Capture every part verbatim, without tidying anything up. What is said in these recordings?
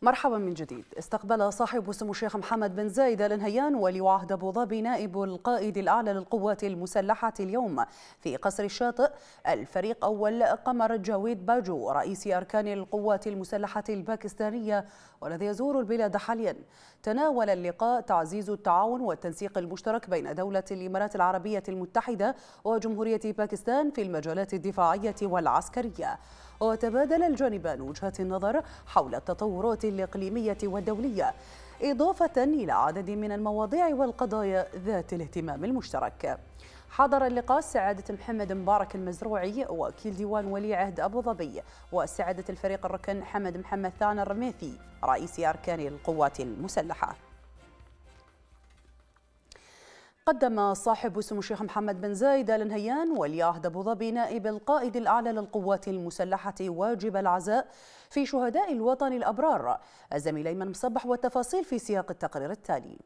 مرحبا من جديد. استقبل صاحب سمو الشيخ محمد بن زايد آل نهيان ولي عهد أبو ظبي نائب القائد الأعلى للقوات المسلحة اليوم في قصر الشاطئ الفريق أول قمر جاويد باجو رئيس أركان القوات المسلحة الباكستانية والذي يزور البلاد حاليا. تناول اللقاء تعزيز التعاون والتنسيق المشترك بين دولة الإمارات العربية المتحدة وجمهورية باكستان في المجالات الدفاعية والعسكرية، وتبادل الجانبان وجهات النظر حول التطورات الإقليمية والدولية، إضافة إلى عدد من المواضيع والقضايا ذات الاهتمام المشترك. حضر اللقاء سعادة محمد مبارك المزروعي وكيل ديوان ولي عهد أبو ظبي وسعادة الفريق الركن حمد محمد ثاني الرميثي رئيس أركان القوات المسلحة. قدم صاحب سمو الشيخ محمد بن زايد آل نهيان ولي عهد أبو ظبي نائب القائد الأعلى للقوات المسلحة واجب العزاء في شهداء الوطن الأبرار. الزميل أيمن مصبح والتفاصيل في سياق التقرير التالي.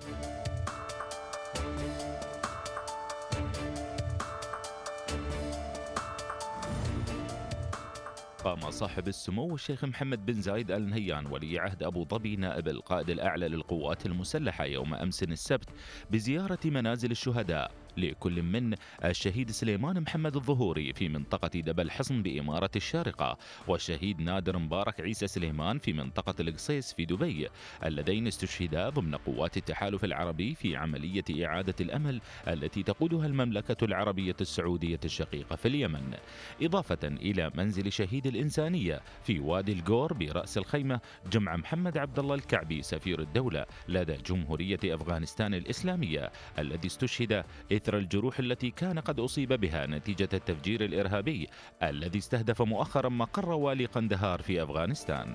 قام صاحب السمو الشيخ محمد بن زايد آل نهيان ولي عهد أبو ظبي نائب القائد الأعلى للقوات المسلحة يوم أمس السبت بزيارة منازل الشهداء لكل من الشهيد سليمان محمد الظهوري في منطقة دبل حصن بإمارة الشارقة، والشهيد نادر مبارك عيسى سليمان في منطقة القصيص في دبي، اللذين استشهدا ضمن قوات التحالف العربي في عملية إعادة الأمل التي تقودها المملكة العربية السعودية الشقيقة في اليمن، إضافة إلى منزل شهيد الإنسانية في وادي الجور برأس الخيمة جمع محمد عبد الله الكعبي سفير الدولة لدى جمهورية أفغانستان الإسلامية الذي استشهد إثر الجروح التي كان قد أصيب بها نتيجة التفجير الإرهابي الذي استهدف مؤخرا مقر والي قندهار في أفغانستان.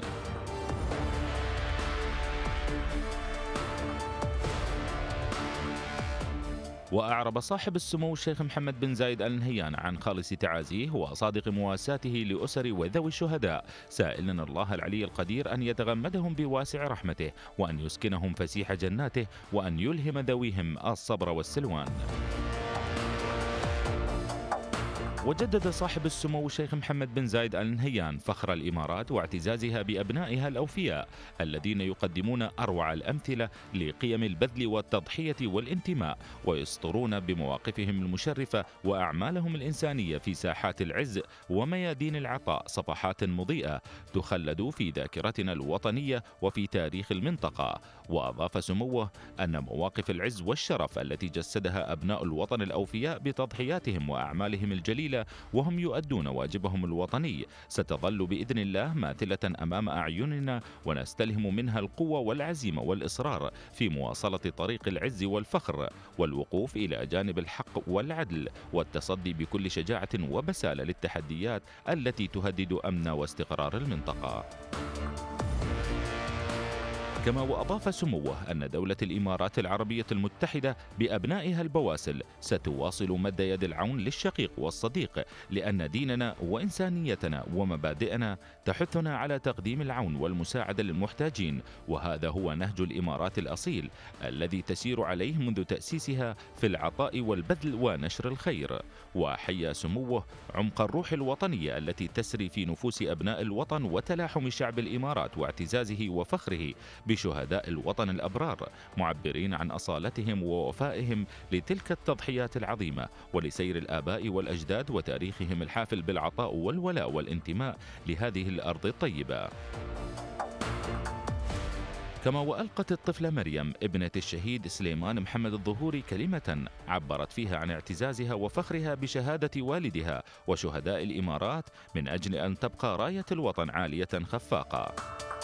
وأعرب صاحب السمو الشيخ محمد بن زايد آل نهيان عن خالص تعازيه وصادق مواساته لأسر وذوي الشهداء، سائلا الله العلي القدير أن يتغمدهم بواسع رحمته وأن يسكنهم فسيح جناته وأن يلهم ذويهم الصبر والسلوان. وجدد صاحب السمو الشيخ محمد بن زايد آل نهيان فخر الإمارات واعتزازها بأبنائها الأوفياء الذين يقدمون أروع الأمثلة لقيم البذل والتضحية والانتماء، ويسطرون بمواقفهم المشرفة وأعمالهم الإنسانية في ساحات العز وميادين العطاء صفحات مضيئة تخلد في ذاكرتنا الوطنية وفي تاريخ المنطقة. وأضاف سموه أن مواقف العز والشرف التي جسدها أبناء الوطن الأوفياء بتضحياتهم وأعمالهم الجليلة وهم يؤدون واجبهم الوطني ستظل بإذن الله ماثلة أمام أعيننا، ونستلهم منها القوة والعزيمة والإصرار في مواصلة طريق العز والفخر والوقوف إلى جانب الحق والعدل والتصدي بكل شجاعة وبسالة للتحديات التي تهدد أمن واستقرار المنطقة. كما وأضاف سموه أن دولة الإمارات العربية المتحدة بأبنائها البواسل ستواصل مد يد العون للشقيق والصديق، لأن ديننا وإنسانيتنا ومبادئنا تحثنا على تقديم العون والمساعدة للمحتاجين، وهذا هو نهج الإمارات الأصيل الذي تسير عليه منذ تأسيسها في العطاء والبذل ونشر الخير. وحيا سموه عمق الروح الوطنية التي تسري في نفوس أبناء الوطن وتلاحم شعب الإمارات واعتزازه وفخره بشهداء الوطن الأبرار، معبرين عن أصالتهم ووفائهم لتلك التضحيات العظيمة ولسير الآباء والأجداد وتاريخهم الحافل بالعطاء والولاء والانتماء لهذه الأرض الطيبة. كما وألقت الطفلة مريم ابنة الشهيد سليمان محمد الظهوري كلمة عبرت فيها عن اعتزازها وفخرها بشهادة والدها وشهداء الإمارات من أجل أن تبقى راية الوطن عالية خفاقة.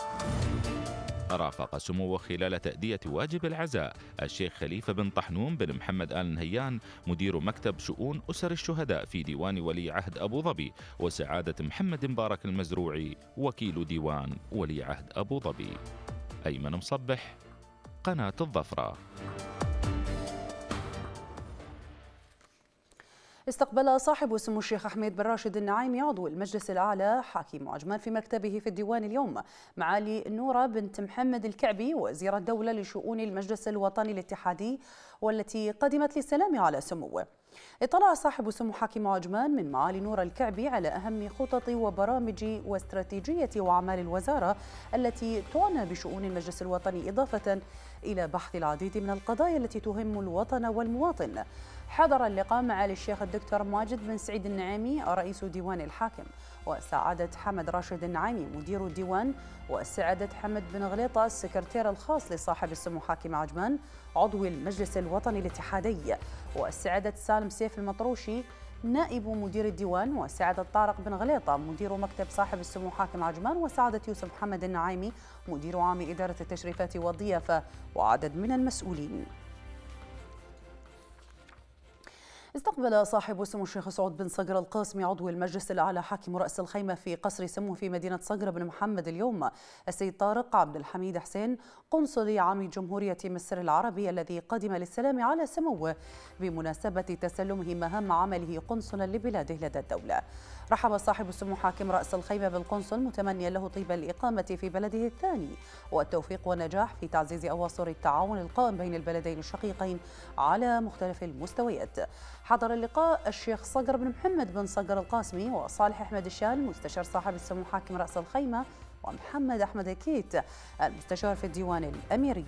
رافق سموه خلال تأدية واجب العزاء الشيخ خليفة بن طحنون بن محمد آل نهيان مدير مكتب شؤون أسر الشهداء في ديوان ولي عهد أبو ظبي، وسعادة محمد مبارك المزروعي وكيل ديوان ولي عهد أبو ظبي. أيمن مصبح، قناة الظفرة. استقبل صاحب سمو الشيخ أحمد بن راشد النعيمي عضو المجلس الأعلى حكيم عجمان في مكتبه في الديوان اليوم معالي نورة بنت محمد الكعبي وزير الدولة لشؤون المجلس الوطني الاتحادي والتي قدمت للسلام على سموه. اطلع صاحب سمو حكيم عجمان من معالي نورة الكعبي على أهم خطط وبرامج واستراتيجية وأعمال الوزارة التي تعنى بشؤون المجلس الوطني، إضافة إلى بحث العديد من القضايا التي تهم الوطن والمواطن. حضر اللقاء معالي الشيخ الدكتور ماجد بن سعيد النعيمي رئيس ديوان الحاكم، وسعادة حمد راشد النعيمي مدير الديوان، وسعادة حمد بن غليطة السكرتير الخاص لصاحب السمو حاكم عجمان عضو المجلس الوطني الاتحادي، وسعادة سالم سيف المطروشي نائب مدير الديوان، وسعادة طارق بن غليطة مدير مكتب صاحب السمو حاكم عجمان، وسعادة يوسف محمد النعيمي مدير عام إدارة التشريفات والضيافة، وعدد من المسؤولين. استقبل صاحب سمو الشيخ سعود بن صقر القاسمي عضو المجلس الأعلى حاكم رأس الخيمة في قصر سمو في مدينة صقر بن محمد اليوم السيد طارق عبد الحميد حسين قنصلي عام جمهورية مصر العربي الذي قدم للسلام على سموه بمناسبة تسلمه مهام عمله قنصلا لبلاده لدى الدولة. رحب صاحب السمو حاكم رأس الخيمة بالقنصل متمنيا له طيب الإقامة في بلده الثاني والتوفيق والنجاح في تعزيز أواصر التعاون القائم بين البلدين الشقيقين على مختلف المستويات. حضر اللقاء الشيخ صقر بن محمد بن صقر القاسمي وصالح أحمد الشال مستشار صاحب السمو حاكم رأس الخيمة، ومحمد أحمد الكيت المستشار في الديوان الأميري.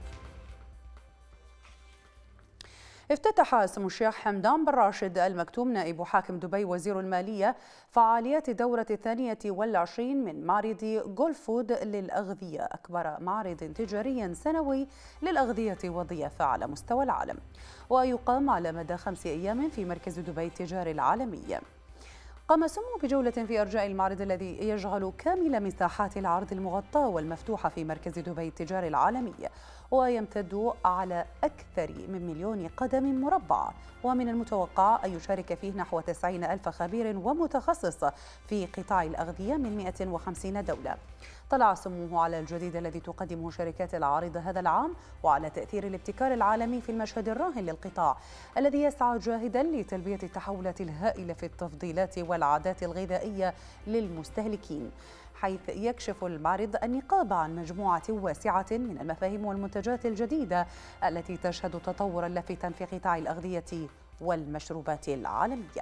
افتتح سمو الشيخ حمدان بن راشد المكتوم نائب حاكم دبي وزير المالية فعاليات الدورة الثانية والعشرين من معرض جولف فود للأغذية، أكبر معرض تجاري سنوي للأغذية والضيافة على مستوى العالم، ويقام على مدى خمس أيام في مركز دبي التجاري العالمي. قام سمو بجولة في أرجاء المعرض الذي يشغل كامل مساحات العرض المغطاة والمفتوحة في مركز دبي التجاري العالمي، ويمتد على أكثر من مليون قدم مربع، ومن المتوقع أن يشارك فيه نحو تسعين ألف خبير ومتخصص في قطاع الأغذية من مئة وخمسين دولة. طلع سموه على الجديد الذي تقدمه شركات العارض هذا العام وعلى تأثير الابتكار العالمي في المشهد الراهن للقطاع الذي يسعى جاهدا لتلبية التحولات الهائلة في التفضيلات والعادات الغذائية للمستهلكين، حيث يكشف المعرض النقاب عن مجموعة واسعة من المفاهيم والمنتجات الجديدة التي تشهد تطورا لافتا في قطاع الأغذية والمشروبات العالمية.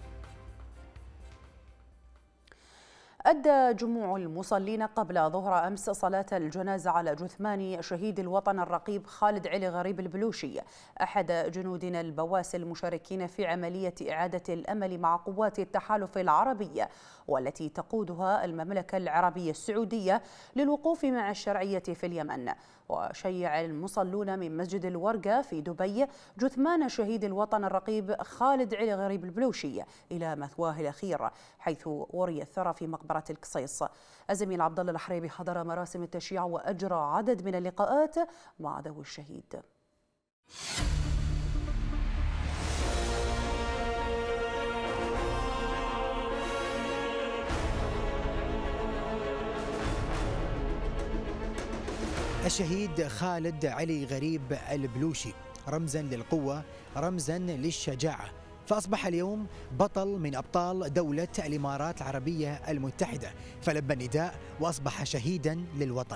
أدى جموع المصلين قبل ظهر أمس صلاة الجنازة على جثمان شهيد الوطن الرقيب خالد علي غريب البلوشي أحد جنودنا البواسل المشاركين في عملية إعادة الأمل مع قوات التحالف العربي والتي تقودها المملكة العربية السعودية للوقوف مع الشرعية في اليمن. وشيع المصلون من مسجد الورقة في دبي جثمان شهيد الوطن الرقيب خالد علي غريب البلوشي إلى مثواه الأخير، حيث وري الثرى في مقبرة القصيص. الزميل عبد الله الحريبي حضر مراسم التشييع وأجرى عدد من اللقاءات مع ذوي الشهيد. الشهيد خالد علي غريب البلوشي رمزا للقوة، رمزا للشجاعة، فأصبح اليوم بطل من أبطال دولة الإمارات العربية المتحدة، فلبى النداء وأصبح شهيدا للوطن.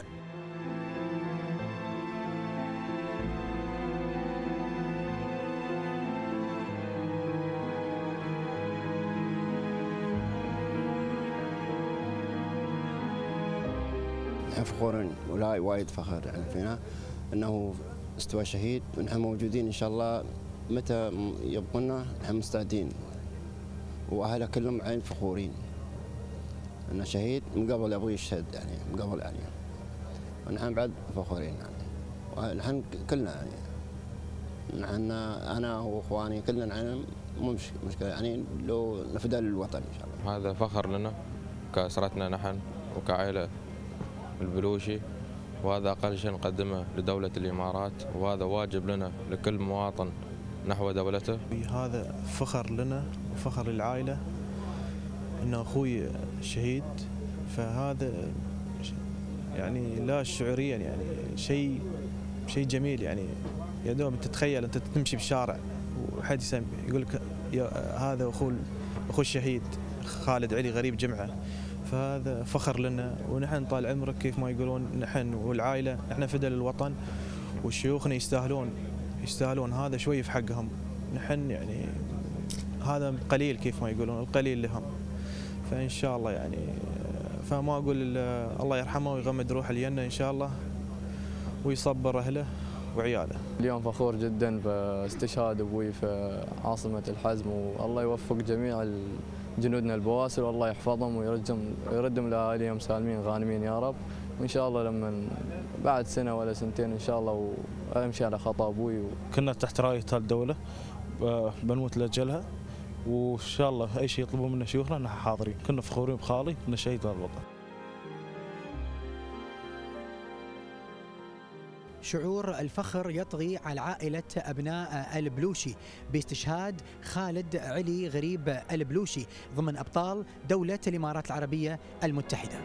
فخورين ولا وايد فخر يعني فينا انه استوى شهيد، ونحن موجودين ان شاء الله متى يبقونا نحن مستعدين، واهله كلهم عين فخورين انه شهيد من قبل ابوي يشهد يعني من قبل يعني، ونحن بعد فخورين يعني، ونحن كلنا يعني نحن انا واخواني كلنا يعني مو مشكله يعني لو نفدى للوطن ان شاء الله. هذا فخر لنا كأسرتنا نحن وكعائله البلوشي، وهذا أقل شيء نقدمه لدولة الإمارات، وهذا واجب لنا لكل مواطن نحو دولته. هذا فخر لنا وفخر للعائلة إن أخوي شهيد، فهذا يعني لا شعوريا يعني شيء شيء جميل يعني. يا دوب تتخيل أنت تمشي بالشارع وحد يقول لك هذا أخو أخو الشهيد خالد علي غريب جمعة، فهذا فخر لنا. ونحن طال عمرك كيف ما يقولون نحن والعائلة نحن فدى للوطن، والشيوخنا يستاهلون يستاهلون هذا شوي في حقهم. نحن يعني هذا قليل كيف ما يقولون، القليل لهم. فإن شاء الله يعني فما أقول الله يرحمه ويغمد روح الجنة إن شاء الله ويصبر أهله وعياله. اليوم فخور جدا باستشهاد أبوي في عاصمة الحزم، والله يوفق جميع جنودنا البواسل والله يحفظهم ويردهم ويردهم لأهاليهم سالمين غانمين يا رب. وإن شاء الله لما بعد سنة ولا سنتين إن شاء الله وأمشي على خطأ أبوي. كنا تحت راية الدولة بنموت لأجلها، وإن شاء الله أي شيء يطلبون منا شيوخنا نحن حاضرين. كنا فخورين بخالي إنه شهيد الوطن. شعور الفخر يطغي على عائلة أبناء البلوشي باستشهاد خالد علي غريب البلوشي ضمن أبطال دولة الإمارات العربية المتحدة.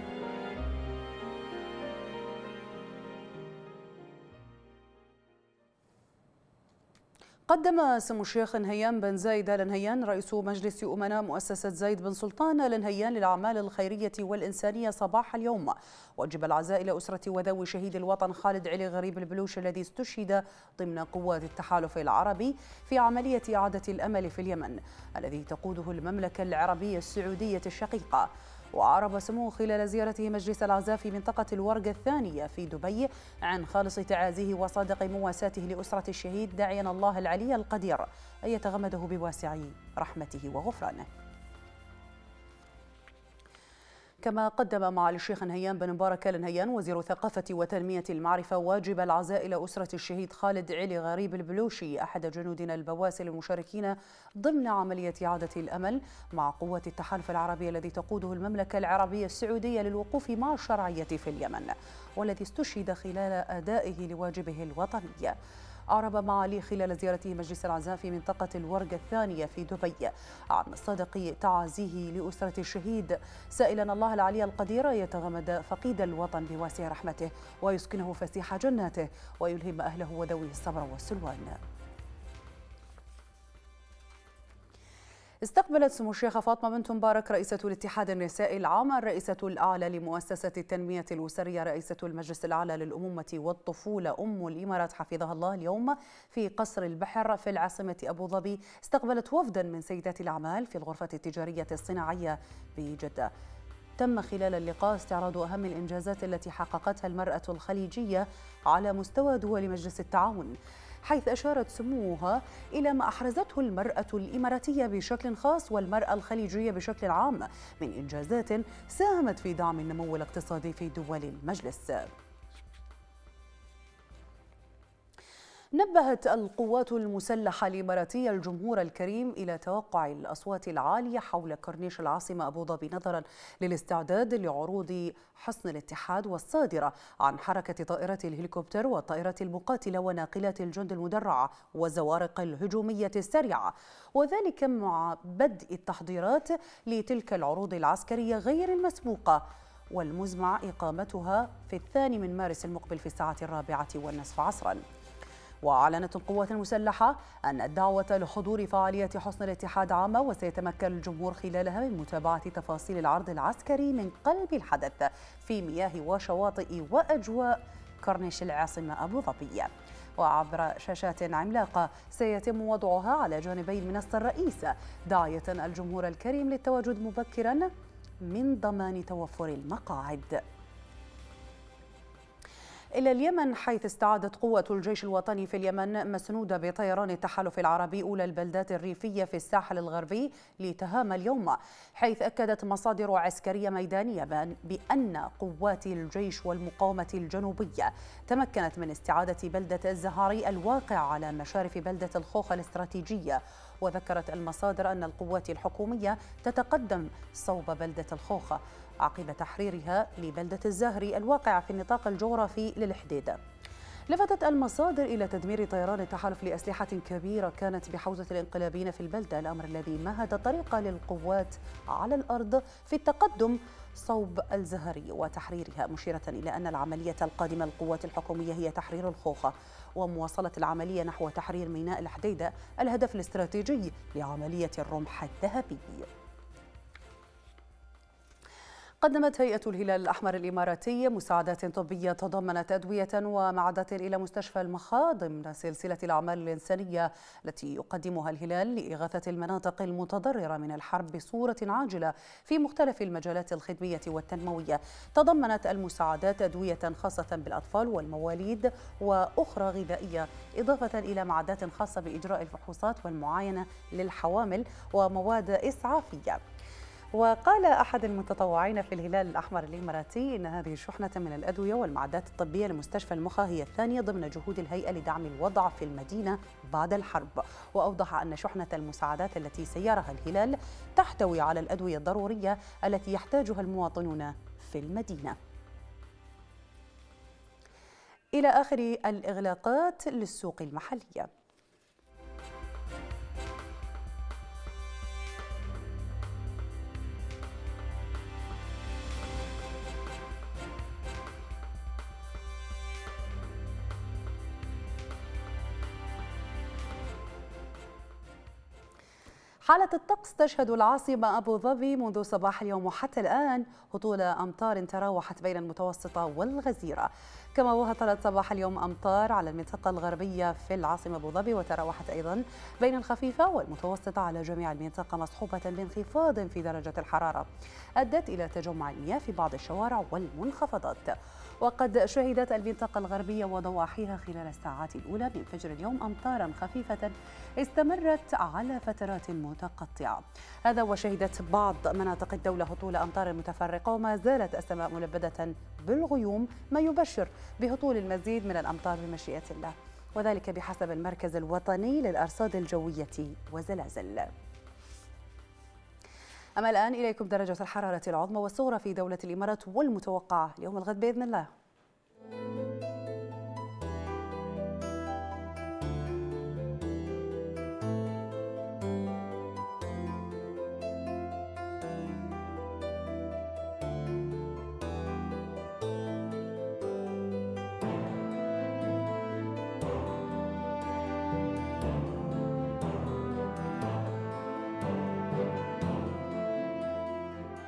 قدم سمو الشيخ نهيان بن زايد آل نهيان رئيس مجلس أمناء مؤسسة زايد بن سلطان آل نهيان للأعمال الخيرية والإنسانية صباح اليوم واجب العزاء إلى أسرة وذوي شهيد الوطن خالد علي غريب البلوشي الذي استشهد ضمن قوات التحالف العربي في عملية إعادة الأمل في اليمن الذي تقوده المملكة العربية السعودية الشقيقة. وأعرب سموه خلال زيارته مجلس العزاء في منطقة الورق الثانية في دبي عن خالص تعازيه وصادق مواساته لأسرة الشهيد، داعيا الله العلي القدير أن يتغمده بواسع رحمته وغفرانه. كما قدم معالي الشيخ نهيان بن مبارك آل نهيان وزير الثقافة وتنمية المعرفة واجب العزاء إلى أسرة الشهيد خالد علي غريب البلوشي أحد جنودنا البواسل المشاركين ضمن عملية إعادة الأمل مع قوات التحالف العربي الذي تقوده المملكة العربية السعودية للوقوف مع الشرعية في اليمن، والذي استشهد خلال أدائه لواجبه الوطني. أعرب معالي خلال زيارته مجلس العزاء في منطقة الورق الثانية في دبي عن صدق تعازيه لأسرة الشهيد، سائلا الله العلي القدير يتغمد فقيد الوطن بواسع رحمته ويسكنه فسيح جناته ويلهم أهله وذويه الصبر والسلوان. استقبلت سمو الشيخة فاطمة بنت مبارك رئيسة الاتحاد النسائي العام الرئيسة الأعلى لمؤسسة التنمية الأسرية رئيسة المجلس الأعلى للأمومة والطفولة أم الإمارات حفظها الله اليوم في قصر البحر في العاصمة أبو ظبي. استقبلت وفدا من سيدات الأعمال في الغرفة التجارية الصناعية بجدة. تم خلال اللقاء استعراض أهم الإنجازات التي حققتها المرأة الخليجية على مستوى دول مجلس التعاون، حيث أشارت سموها إلى ما أحرزته المرأة الإماراتية بشكل خاص والمرأة الخليجية بشكل عام من إنجازات ساهمت في دعم النمو الاقتصادي في دول المجلس. نبهت القوات المسلحة الإماراتية الجمهور الكريم إلى توقع الأصوات العالية حول كورنيش العاصمة أبو ظبي نظرا للاستعداد لعروض حصن الاتحاد والصادرة عن حركة طائرات الهليكوبتر والطائرات المقاتلة وناقلات الجند المدرعة والزوارق الهجومية السريعة، وذلك مع بدء التحضيرات لتلك العروض العسكرية غير المسبوقة والمزمع إقامتها في الثاني من مارس المقبل في الساعة الرابعة والنصف عصرا. وأعلنت القوات المسلحة أن الدعوة لحضور فعالية حصن الاتحاد عامة، وسيتمكن الجمهور خلالها من متابعة تفاصيل العرض العسكري من قلب الحدث في مياه وشواطئ وأجواء كورنيش العاصمة أبو ظبي. وعبر شاشات عملاقة سيتم وضعها على جانبي المنصة الرئيسة، داعية الجمهور الكريم للتواجد مبكرا من ضمان توفر المقاعد. إلى اليمن، حيث استعادت قوة الجيش الوطني في اليمن مسنودة بطيران التحالف العربي أولى البلدات الريفية في الساحل الغربي لتهامة اليوم، حيث أكدت مصادر عسكرية ميدانية بأن قوات الجيش والمقاومة الجنوبية تمكنت من استعادة بلدة الزهاري الواقع على مشارف بلدة الخوخ الاستراتيجية. وذكرت المصادر أن القوات الحكومية تتقدم صوب بلدة الخوخ عقب تحريرها لبلدة الزهري الواقعة في النطاق الجغرافي للحديدة. لفتت المصادر إلى تدمير طيران التحالف لأسلحة كبيرة كانت بحوزة الانقلابيين في البلدة، الأمر الذي مهد الطريق للقوات على الأرض في التقدم صوب الزهري وتحريرها، مشيرة إلى أن العملية القادمة للقوات الحكومية هي تحرير الخوخة ومواصلة العملية نحو تحرير ميناء الحديدة، الهدف الاستراتيجي لعملية الرمح الذهبي. قدمت هيئة الهلال الأحمر الإماراتي مساعدات طبية تضمنت أدوية ومعدات إلى مستشفى المخاض ضمن سلسلة الأعمال الإنسانية التي يقدمها الهلال لإغاثة المناطق المتضررة من الحرب بصورة عاجلة في مختلف المجالات الخدمية والتنموية. تضمنت المساعدات أدوية خاصة بالأطفال والمواليد وأخرى غذائية، إضافة إلى معدات خاصة بإجراء الفحوصات والمعاينة للحوامل ومواد إسعافية. وقال أحد المتطوعين في الهلال الأحمر الإماراتي إن هذه الشحنة من الأدوية والمعدات الطبية لمستشفى المخا هي الثانية ضمن جهود الهيئة لدعم الوضع في المدينة بعد الحرب. وأوضح أن شحنة المساعدات التي سيرها الهلال تحتوي على الأدوية الضرورية التي يحتاجها المواطنون في المدينة. إلى آخر الإغلاقات للسوق المحلية. حالة الطقس تشهد العاصمة أبو ظبي منذ صباح اليوم وحتى الآن هطول أمطار تراوحت بين المتوسطة والغزيرة، كما وهطلت صباح اليوم أمطار على المنطقة الغربية في العاصمة أبو ظبي، وتراوحت أيضا بين الخفيفة والمتوسطة على جميع المنطقة، مصحوبة بانخفاض في درجة الحرارة أدت إلى تجمع المياه في بعض الشوارع والمنخفضات. وقد شهدت المنطقة الغربية وضواحيها خلال الساعات الأولى من فجر اليوم أمطارا خفيفة استمرت على فترات متقطعة. هذا وشهدت بعض مناطق الدولة هطول أمطار متفرقة، وما زالت السماء ملبدة بالغيوم، ما يبشر بهطول المزيد من الأمطار بمشيئة الله، وذلك بحسب المركز الوطني للأرصاد الجوية والزلازل. أما الآن إليكم درجة الحرارة العظمى والصغرى في دولة الإمارات والمتوقعة اليوم الغد بإذن الله.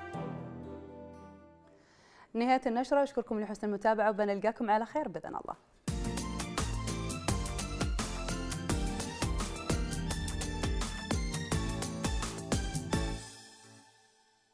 نهاية النشرة، أشكركم لحسن المتابعة وبنلقاكم على خير بإذن الله.